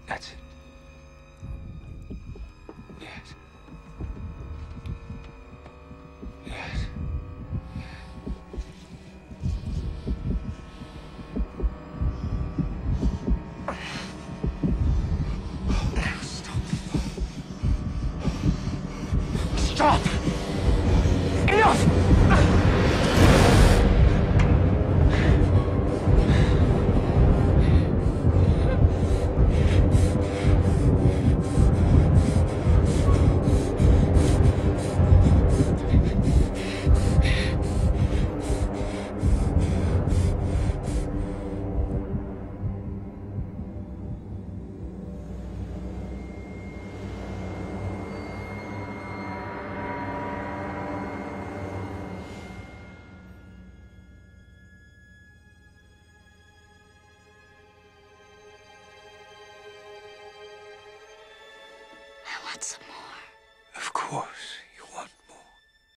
That's it. Yes. Yes. Stop! Enough! I want some more. Of course.